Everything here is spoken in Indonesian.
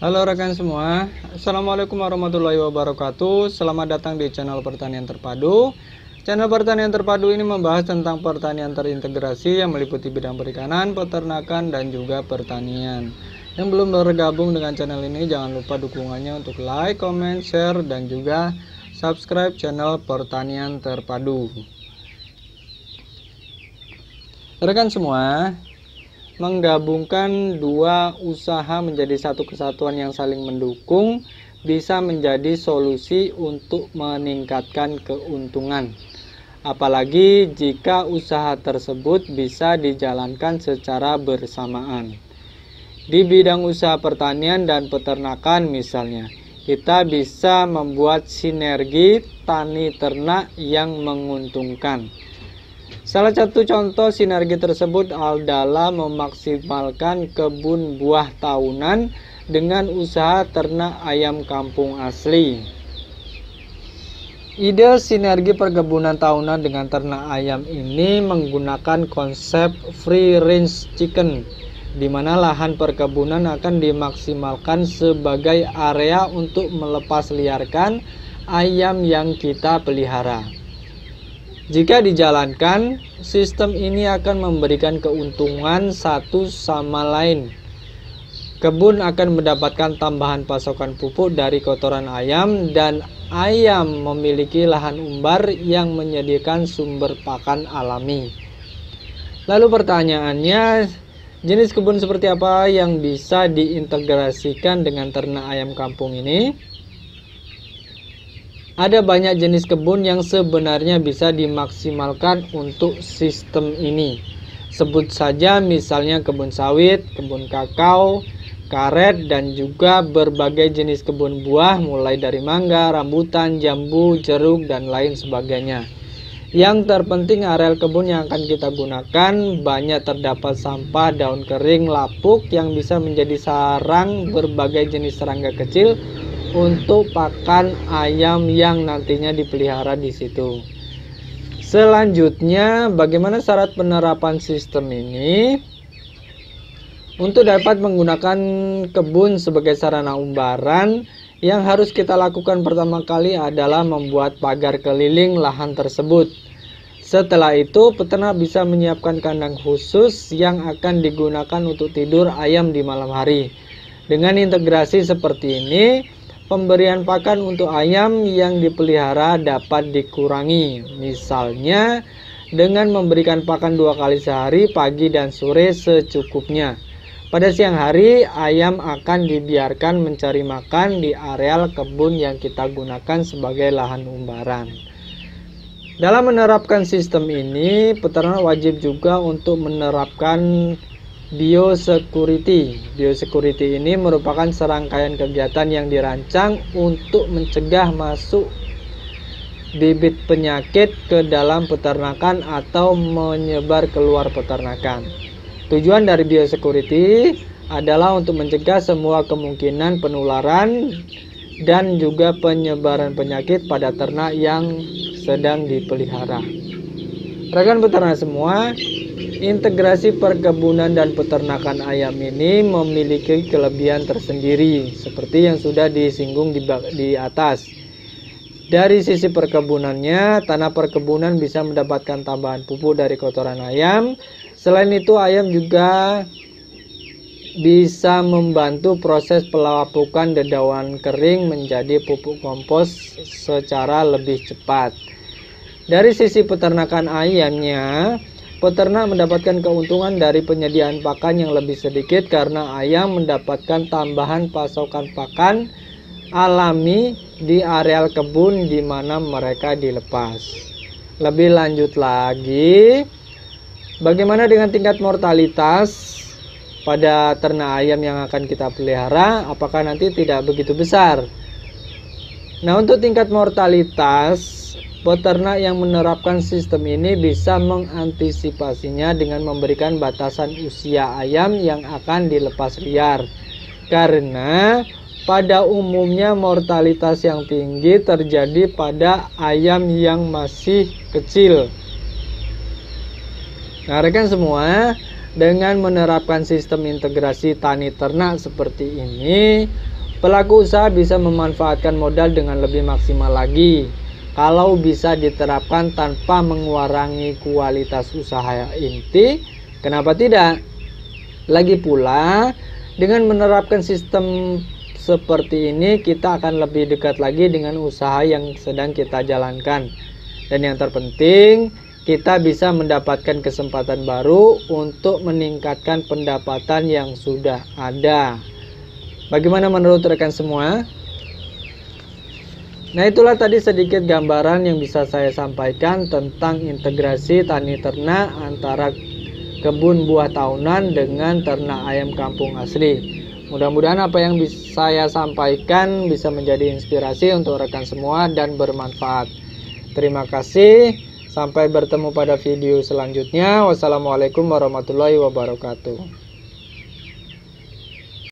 Halo rekan semua, Assalamualaikum warahmatullahi wabarakatuh. Selamat datang di channel Pertanian Terpadu. Channel Pertanian Terpadu ini membahas tentang pertanian terintegrasi yang meliputi bidang perikanan, peternakan, dan juga pertanian. Yang belum bergabung dengan channel ini, jangan lupa dukungannya untuk like, comment, share, dan juga subscribe channel Pertanian Terpadu. Rekan semua, menggabungkan dua usaha menjadi satu kesatuan yang saling mendukung bisa menjadi solusi untuk meningkatkan keuntungan. Apalagi jika usaha tersebut bisa dijalankan secara bersamaan. Di bidang usaha pertanian dan peternakan misalnya, kita bisa membuat sinergi tani ternak yang menguntungkan. Salah satu contoh sinergi tersebut adalah memaksimalkan kebun buah tahunan dengan usaha ternak ayam kampung asli. Ide sinergi perkebunan tahunan dengan ternak ayam ini menggunakan konsep free range chicken, di mana lahan perkebunan akan dimaksimalkan sebagai area untuk melepas liarkan ayam yang kita pelihara. Jika dijalankan, sistem ini akan memberikan keuntungan satu sama lain. Kebun akan mendapatkan tambahan pasokan pupuk dari kotoran ayam, dan ayam memiliki lahan umbar yang menyediakan sumber pakan alami. Lalu pertanyaannya, jenis kebun seperti apa yang bisa diintegrasikan dengan ternak ayam kampung ini? Ada banyak jenis kebun yang sebenarnya bisa dimaksimalkan untuk sistem ini. Sebut saja misalnya kebun sawit, kebun kakao, karet, dan juga berbagai jenis kebun buah mulai dari mangga, rambutan, jambu, jeruk, dan lain sebagainya. Yang terpenting areal kebun yang akan kita gunakan banyak terdapat sampah, daun kering, lapuk yang bisa menjadi sarang berbagai jenis serangga kecil untuk pakan ayam yang nantinya dipelihara di situ. Selanjutnya, bagaimana syarat penerapan sistem ini? Untuk dapat menggunakan kebun sebagai sarana umbaran, yang harus kita lakukan pertama kali adalah membuat pagar keliling lahan tersebut. Setelah itu, peternak bisa menyiapkan kandang khusus yang akan digunakan untuk tidur ayam di malam hari. Dengan integrasi seperti ini, pemberian pakan untuk ayam yang dipelihara dapat dikurangi. Misalnya dengan memberikan pakan 2 kali sehari, pagi dan sore secukupnya. Pada siang hari, ayam akan dibiarkan mencari makan di areal kebun yang kita gunakan sebagai lahan umbaran. Dalam menerapkan sistem ini, peternak wajib juga untuk menerapkan biosecurity. Biosecurity ini merupakan serangkaian kegiatan yang dirancang untuk mencegah masuk bibit penyakit ke dalam peternakan atau menyebar keluar peternakan. Tujuan dari biosecurity adalah untuk mencegah semua kemungkinan penularan dan juga penyebaran penyakit pada ternak yang sedang dipelihara. Rekan peternak semua, integrasi perkebunan dan peternakan ayam ini memiliki kelebihan tersendiri seperti yang sudah disinggung di atas. Dari sisi perkebunannya, tanah perkebunan bisa mendapatkan tambahan pupuk dari kotoran ayam. Selain itu, ayam juga bisa membantu proses pelapukan dedaunan kering menjadi pupuk kompos secara lebih cepat. Dari sisi peternakan ayamnya, peternak mendapatkan keuntungan dari penyediaan pakan yang lebih sedikit karena ayam mendapatkan tambahan pasokan pakan alami di areal kebun di mana mereka dilepas. Lebih lanjut lagi, bagaimana dengan tingkat mortalitas pada ternak ayam yang akan kita pelihara? Apakah nanti tidak begitu besar? Nah, untuk tingkat mortalitas, peternak yang menerapkan sistem ini bisa mengantisipasinya dengan memberikan batasan usia ayam yang akan dilepas liar. Karena pada umumnya mortalitas yang tinggi terjadi pada ayam yang masih kecil. Nah, rekan semua, dengan menerapkan sistem integrasi tani ternak seperti ini, Pelaku usaha bisa memanfaatkan modal dengan lebih maksimal lagi kalau bisa diterapkan tanpa mengurangi kualitas usaha inti. Kenapa tidak? Lagi pula, dengan menerapkan sistem seperti ini, kita akan lebih dekat lagi dengan usaha yang sedang kita jalankan. Dan yang terpenting, kita bisa mendapatkan kesempatan baru untuk meningkatkan pendapatan yang sudah ada. Bagaimana menurut rekan semua? Nah, itulah tadi sedikit gambaran yang bisa saya sampaikan tentang integrasi tani ternak antara kebun buah tahunan dengan ternak ayam kampung asli. Mudah-mudahan apa yang bisa saya sampaikan bisa menjadi inspirasi untuk rekan semua dan bermanfaat. Terima kasih. Sampai bertemu pada video selanjutnya. Wassalamualaikum warahmatullahi wabarakatuh.